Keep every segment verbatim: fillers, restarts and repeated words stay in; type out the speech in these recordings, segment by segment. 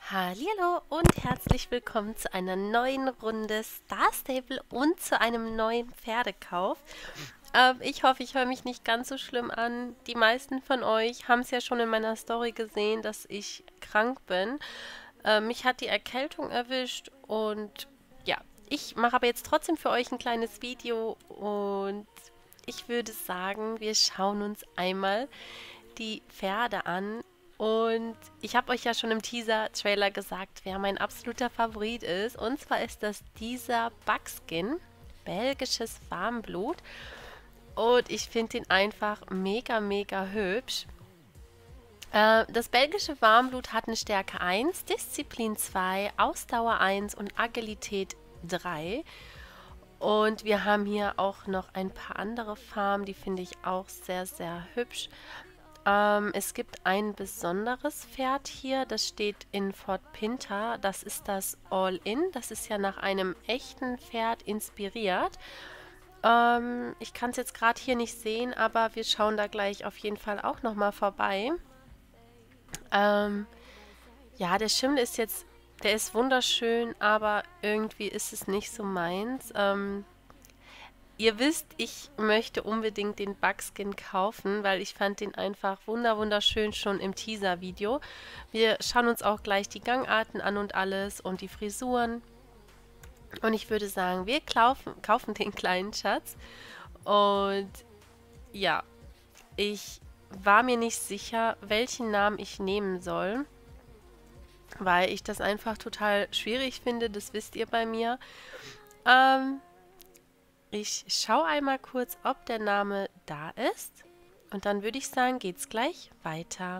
Hallihallo und herzlich willkommen zu einer neuen Runde Star Stable und zu einem neuen Pferdekauf. Ähm, ich hoffe, ich höre mich nicht ganz so schlimm an. Die meisten von euch haben es ja schon in meiner Story gesehen, dass ich krank bin. Ähm, mich hat die Erkältung erwischt und ja, ich mache aber jetzt trotzdem für euch ein kleines Video und ich würde sagen, wir schauen uns einmal die Pferde an. Und ich habe euch ja schon im Teaser-Trailer gesagt, wer mein absoluter Favorit ist. Und zwar ist das dieser Buckskin, belgisches Warmblut. Und ich finde ihn einfach mega, mega hübsch. Äh, das belgische Warmblut hat eine Stärke eins, Disziplin zwei, Ausdauer eins und Agilität drei. Und wir haben hier auch noch ein paar andere Farben, die finde ich auch sehr, sehr hübsch. Ähm, es gibt ein besonderes Pferd hier, das steht in Fort Pinter. Das ist das All-In. Das ist ja nach einem echten Pferd inspiriert. Ähm, ich kann es jetzt gerade hier nicht sehen, aber wir schauen da gleich auf jeden Fall auch nochmal vorbei. Ähm, ja, der Schimmel ist jetzt, der ist wunderschön, aber irgendwie ist es nicht so meins. Ähm, Ihr wisst, ich möchte unbedingt den Buckskin kaufen, weil ich fand den einfach wunder wunderschön schon im Teaser-Video. Wir schauen uns auch gleich die Gangarten an und alles und die Frisuren. Und ich würde sagen, wir kaufen, kaufen den kleinen Schatz. Und ja, ich war mir nicht sicher, welchen Namen ich nehmen soll, weil ich das einfach total schwierig finde, das wisst ihr bei mir. Ähm... Ich schaue einmal kurz, ob der Name da ist. Und dann würde ich sagen, geht's gleich weiter.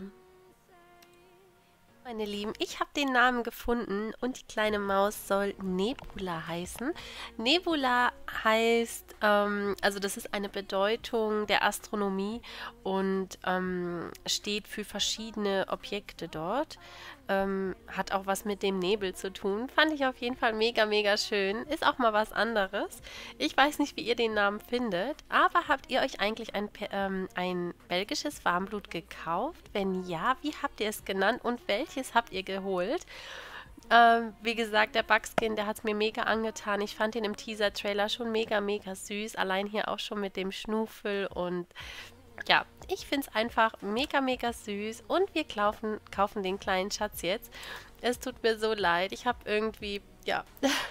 Meine Lieben, ich habe den Namen gefunden und die kleine Maus soll Nebula heißen. Nebula heißt, ähm, also das ist eine Bedeutung der Astronomie und ähm, steht für verschiedene Objekte dort. Ähm, hat auch was mit dem Nebel zu tun. Fand ich auf jeden Fall mega, mega schön. Ist auch mal was anderes. Ich weiß nicht, wie ihr den Namen findet, aber habt ihr euch eigentlich ein, ähm, ein belgisches Warmblut gekauft? Wenn ja, wie habt ihr es genannt und welches habt ihr geholt? Ähm, wie gesagt, der Buckskin, der hat es mir mega angetan. Ich fand ihn im Teaser-Trailer schon mega, mega süß. Allein hier auch schon mit dem Schnuffel und ja, ich finde es einfach mega, mega süß und wir kaufen, kaufen den kleinen Schatz jetzt. Es tut mir so leid, ich habe irgendwie, ja,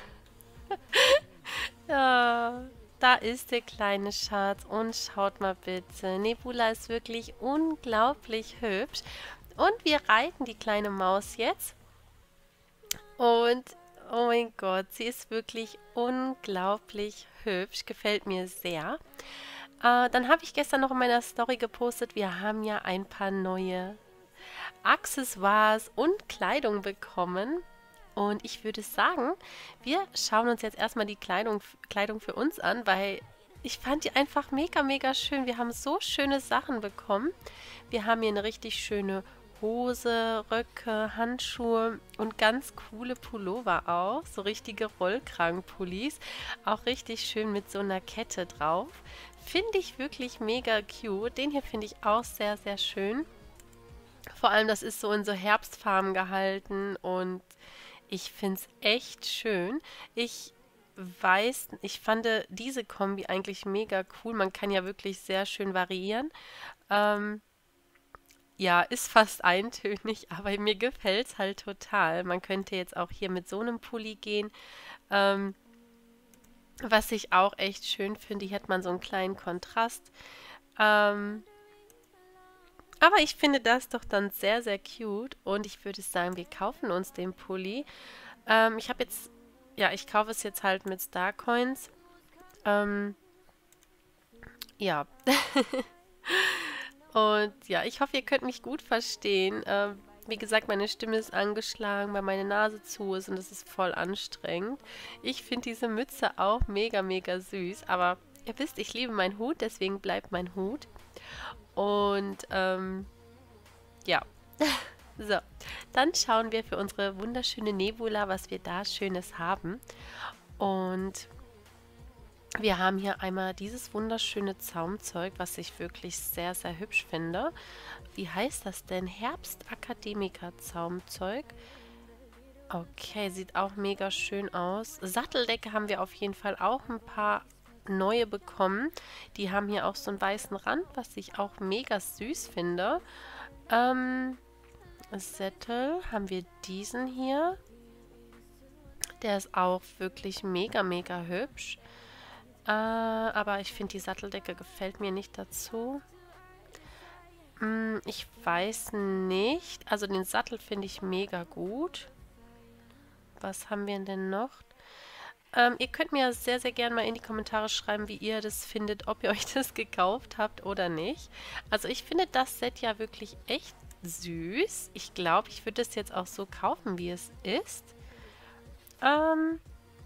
ja, da ist der kleine Schatz und schaut mal bitte. Nebula ist wirklich unglaublich hübsch und wir reiten die kleine Maus jetzt und oh mein Gott, sie ist wirklich unglaublich hübsch, gefällt mir sehr. Äh, dann habe ich gestern noch in meiner Story gepostet, wir haben ja ein paar neue Accessoires und Kleidung bekommen. Und ich würde sagen, wir schauen uns jetzt erstmal die Kleidung, Kleidung für uns an, weil ich fand die einfach mega, mega schön. Wir haben so schöne Sachen bekommen. Wir haben hier eine richtig schöne Hose, Röcke, Handschuhe und ganz coole Pullover auch. So richtige Rollkragenpullis. Auch richtig schön mit so einer Kette drauf. Finde ich wirklich mega cute. Den hier finde ich auch sehr, sehr schön. Vor allem, das ist so in so Herbstfarben gehalten und ich finde es echt schön. Ich weiß, ich fand diese Kombi eigentlich mega cool. Man kann ja wirklich sehr schön variieren. Ähm, ja, ist fast eintönig, aber mir gefällt es halt total. Man könnte jetzt auch hier mit so einem Pulli gehen. Ähm, was ich auch echt schön finde, hier hat man so einen kleinen Kontrast. Ähm, aber ich finde das doch dann sehr, sehr cute und ich würde sagen, wir kaufen uns den Pulli. Ähm, ich habe jetzt, ja, ich kaufe es jetzt halt mit Starcoins. Ähm, ja. Und ja, ich hoffe, ihr könnt mich gut verstehen. Ähm, wie gesagt, meine Stimme ist angeschlagen, weil meine Nase zu ist und das ist voll anstrengend. Ich finde diese Mütze auch mega, mega süß, aber ihr wisst, ich liebe meinen Hut, deswegen bleibt mein Hut. Und ähm, ja, so, dann schauen wir für unsere wunderschöne Nebula, was wir da Schönes haben. Und wir haben hier einmal dieses wunderschöne Zaumzeug, was ich wirklich sehr, sehr hübsch finde. Wie heißt das denn? Herbstakademiker Zaumzeug. Okay, sieht auch mega schön aus. Satteldecke haben wir auf jeden Fall auch ein paar neue bekommen. Die haben hier auch so einen weißen Rand, was ich auch mega süß finde. Ähm, Sättel haben wir diesen hier. Der ist auch wirklich mega, mega hübsch. Äh, aber ich finde, die Satteldecke gefällt mir nicht dazu. Hm, ich weiß nicht. Also den Sattel finde ich mega gut. Was haben wir denn noch? Ähm, ihr könnt mir sehr, sehr gerne mal in die Kommentare schreiben, wie ihr das findet, ob ihr euch das gekauft habt oder nicht. Also ich finde das Set ja wirklich echt süß. Ich glaube, ich würde es jetzt auch so kaufen, wie es ist. Ähm,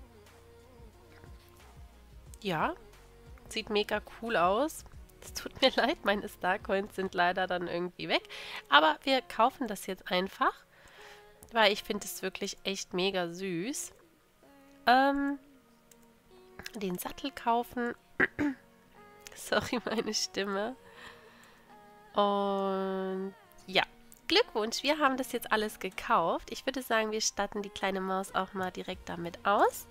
ja, sieht mega cool aus. Es tut mir leid, meine Starcoins sind leider dann irgendwie weg. Aber wir kaufen das jetzt einfach, weil ich finde es wirklich echt mega süß. Ähm, den Sattel kaufen. Sorry, meine Stimme. Und ja, Glückwunsch, wir haben das jetzt alles gekauft. Ich würde sagen, wir statten die kleine Maus auch mal direkt damit aus.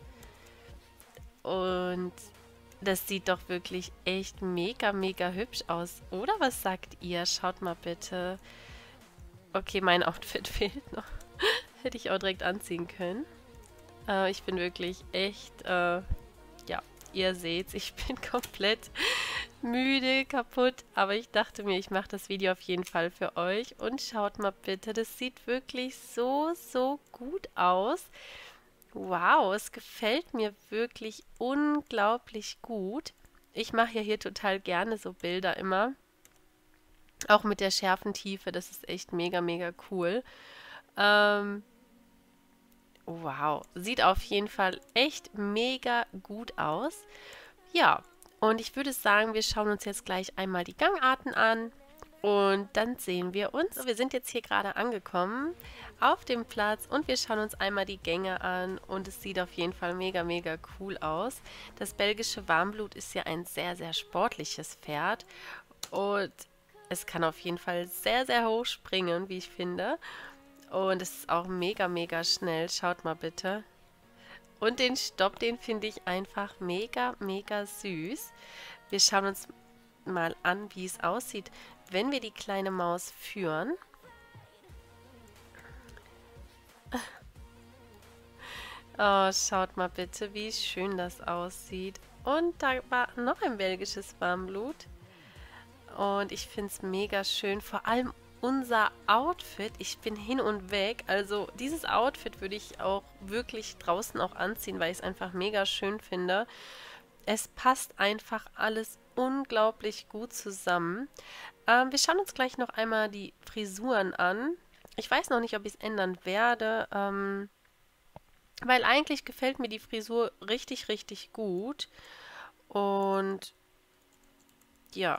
Und das sieht doch wirklich echt mega, mega hübsch aus. Oder was sagt ihr? Schaut mal bitte. Okay, mein Outfit fehlt noch. Hätte ich auch direkt anziehen können. Äh, ich bin wirklich echt, äh, ja, ihr seht's, ich bin komplett müde, kaputt. Aber ich dachte mir, ich mache das Video auf jeden Fall für euch. Und schaut mal bitte, das sieht wirklich so, so gut aus. Wow, es gefällt mir wirklich unglaublich gut. Ich mache ja hier total gerne so Bilder immer. Auch mit der Schärfentiefe, das ist echt mega, mega cool. Ähm, wow, sieht auf jeden Fall echt mega gut aus. Ja, und ich würde sagen, wir schauen uns jetzt gleich einmal die Gangarten an. Und dann sehen wir uns. Wir sind jetzt hier gerade angekommen auf dem Platz und wir schauen uns einmal die Gänge an und es sieht auf jeden Fall mega, mega cool aus. Das belgische Warmblut ist ja ein sehr, sehr sportliches Pferd und es kann auf jeden Fall sehr, sehr hoch springen, wie ich finde. Und es ist auch mega, mega schnell. Schaut mal bitte. Und den Stopp, den finde ich einfach mega, mega süß. Wir schauen uns mal an, wie es aussieht, wenn wir die kleine Maus führen. Oh, schaut mal bitte, wie schön das aussieht. Und da war noch ein belgisches Warmblut. Und ich finde es mega schön. Vor allem unser Outfit. Ich bin hin und weg. Also dieses Outfit würde ich auch wirklich draußen auch anziehen, weil ich es einfach mega schön finde. Es passt einfach alles unglaublich gut zusammen. Ähm, wir schauen uns gleich noch einmal die Frisuren an. Ich weiß noch nicht, ob ich es ändern werde, ähm, weil eigentlich gefällt mir die Frisur richtig, richtig gut. Und ja,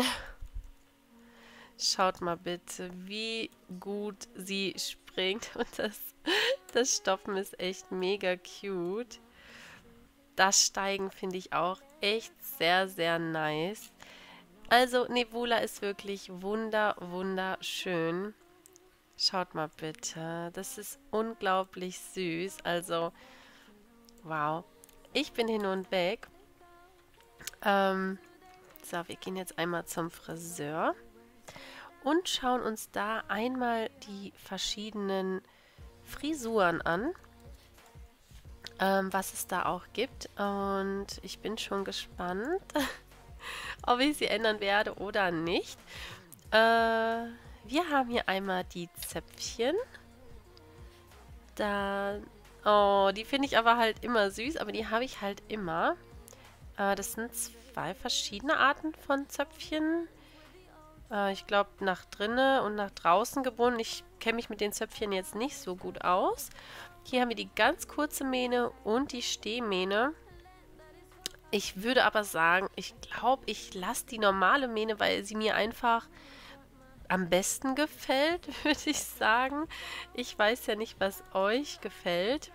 schaut mal bitte, wie gut sie springt. Und das, das Stoppen ist echt mega cute. Das Steigen finde ich auch echt sehr, sehr nice. Also Nebula ist wirklich wunder, wunderschön. Schaut mal bitte. Das ist unglaublich süß. Also, wow. Ich bin hin und weg. Ähm, so, wir gehen jetzt einmal zum Friseur und schauen uns da einmal die verschiedenen Frisuren an, ähm, was es da auch gibt. Und ich bin schon gespannt, ob ich sie ändern werde oder nicht. Äh, wir haben hier einmal die Zöpfchen. Da, oh, die finde ich aber halt immer süß, aber die habe ich halt immer. Äh, das sind zwei verschiedene Arten von Zöpfchen. Äh, ich glaube, nach drinnen und nach draußen gebunden. Ich kenne mich mit den Zöpfchen jetzt nicht so gut aus. Hier haben wir die ganz kurze Mähne und die Stehmähne. Ich würde aber sagen, ich glaube, ich lasse die normale Mähne, weil sie mir einfach am besten gefällt, würde ich sagen. Ich weiß ja nicht, was euch gefällt.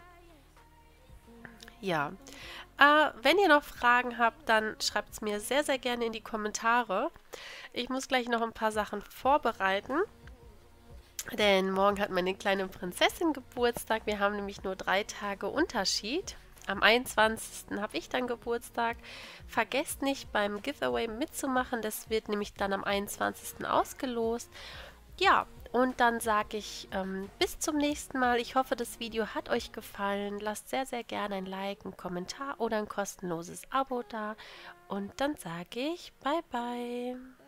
Ja, äh, wenn ihr noch Fragen habt, dann schreibt es mir sehr, sehr gerne in die Kommentare. Ich muss gleich noch ein paar Sachen vorbereiten. Denn morgen hat meine kleine Prinzessin Geburtstag. Wir haben nämlich nur drei Tage Unterschied. Am einundzwanzigsten habe ich dann Geburtstag. Vergesst nicht beim Giveaway mitzumachen. Das wird nämlich dann am einundzwanzigsten ausgelost. Ja, und dann sage ich ähm, bis zum nächsten Mal. Ich hoffe, das Video hat euch gefallen. Lasst sehr, sehr gerne ein Like, einen Kommentar oder ein kostenloses Abo da. Und dann sage ich bye bye.